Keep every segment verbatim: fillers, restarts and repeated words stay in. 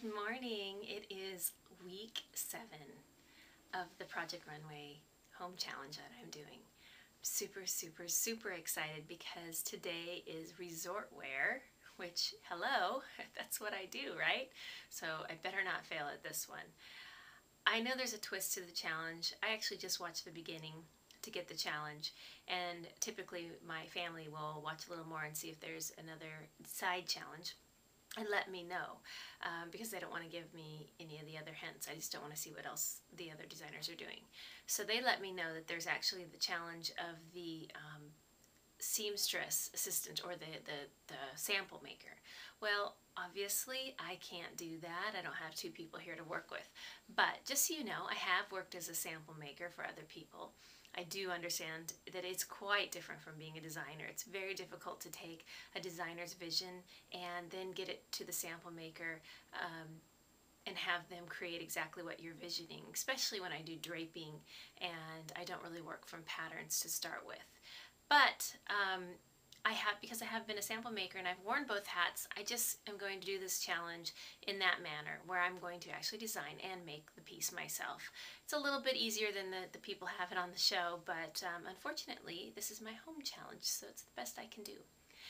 Good morning. It is week seven of the Project Runway home challenge that I'm doing. Super, super, super excited because today is resort wear, which, hello, that's what I do, right? So I better not fail at this one. I know there's a twist to the challenge. I actually just watched the beginning to get the challenge, and typically my family will watch a little more and see if there's another side challenge and let me know, um, because they don't want to give me any of the other hints. I just don't want to see what else the other designers are doing. So they let me know that there's actually the challenge of the um, seamstress assistant, or the, the, the sample maker. Well, obviously I can't do that. I don't have two people here to work with. But just so you know, I have worked as a sample maker for other people. I do understand that it's quite different from being a designer. It's very difficult to take a designer's vision and then get it to the sample maker um, and have them create exactly what you're visioning, especially when I do draping and I don't really work from patterns to start with. But um, I have, because I have been a sample maker and I've worn both hats, I just am going to do this challenge in that manner, where I'm going to actually design and make the piece myself. It's a little bit easier than the, the people have it on the show, but um, unfortunately this is my home challenge, so it's the best I can do.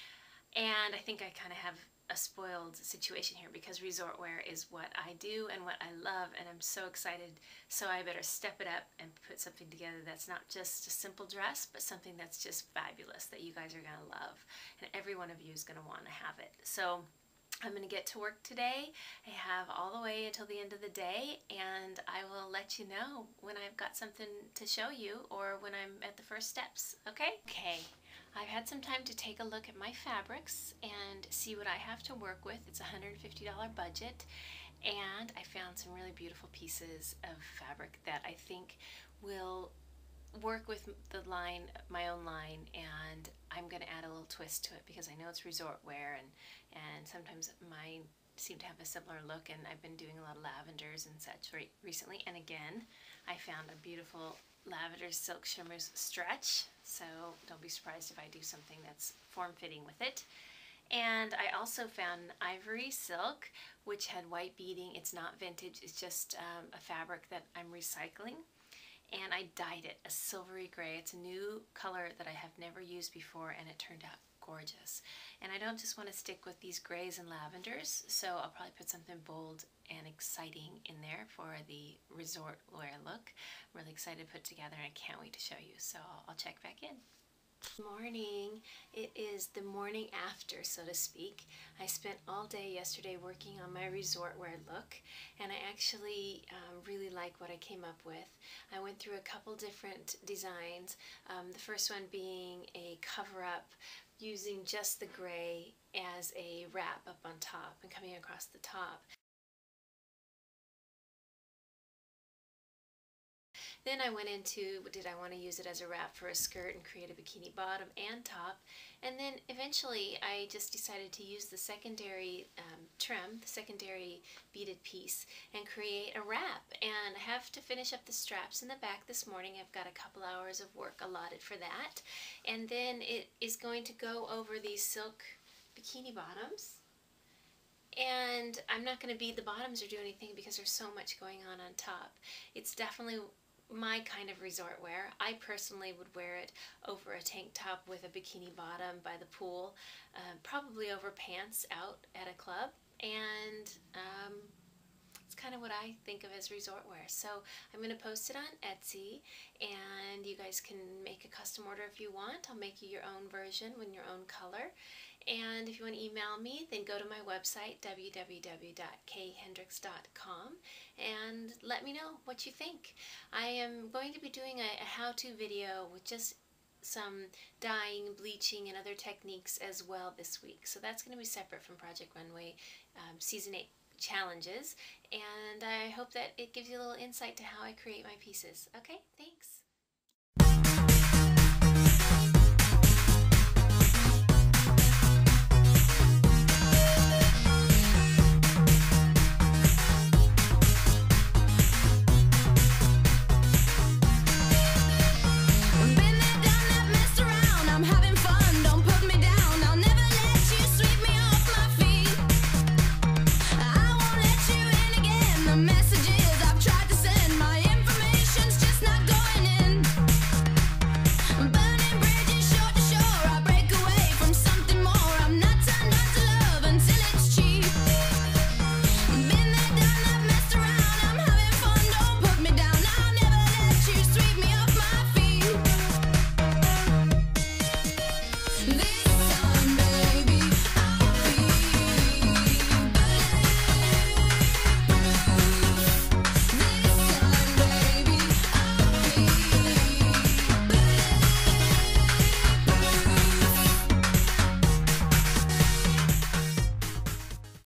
And I think I kind of have a spoiled situation here because resort wear is what I do and what I love, and I'm so excited, so I better step it up and put something together that's not just a simple dress, but something that's just fabulous that you guys are going to love, and every one of you is going to want to have it. So I'm going to get to work today. I have all the way until the end of the day, and I will let you know when I've got something to show you or when I'm at the first steps, okay? Okay. I've had some time to take a look at my fabrics and see what I have to work with. It's a one hundred fifty dollar budget, and I found some really beautiful pieces of fabric that I think will work with the line, my own line, and I'm going to add a little twist to it because I know it's resort wear, and, and sometimes mine seem to have a similar look, and I've been doing a lot of lavenders and such re recently. And again, I found a beautiful lavender silk shimmers stretch, so don't be surprised if I do something that's form-fitting with it. And I also found an ivory silk which had white beading. It's not vintage, it's just um, a fabric that I'm recycling, and I dyed it a silvery gray. It's a new color that I have never used before, and it turned out gorgeous. And I don't just want to stick with these grays and lavenders, so I'll probably put something bold and exciting in there for the resort wear look. I'm really excited to put together, and I can't wait to show you, so I'll check back in. Morning. It is the morning after, so to speak. I spent all day yesterday working on my resort wear look, and I actually um, really like what I came up with. I went through a couple different designs, um, the first one being a cover-up using just the gray as a wrap up on top and coming across the top. Then I went into, did I want to use it as a wrap for a skirt and create a bikini bottom and top? And then eventually I just decided to use the secondary um, trim, the secondary beaded piece, and create a wrap. And I have to finish up the straps in the back this morning. I've got a couple hours of work allotted for that. And then it is going to go over these silk bikini bottoms. And I'm not going to bead the bottoms or do anything because there's so much going on on top. It's definitely my kind of resort wear. I personally would wear it over a tank top with a bikini bottom by the pool, uh, probably over pants out at a club, and um, it's kind of what I think of as resort wear. So I'm going to post it on Etsy, and you guys can make a custom order if you want. I'll make you your own version with your own color. And if you want to email me, then go to my website, w w w dot k hendrix dot com, and let me know what you think. I am going to be doing a, a how-to video with just some dyeing, bleaching, and other techniques as well this week. So that's going to be separate from Project Runway um, Season eight challenges, and I hope that it gives you a little insight to how I create my pieces. Okay, thanks.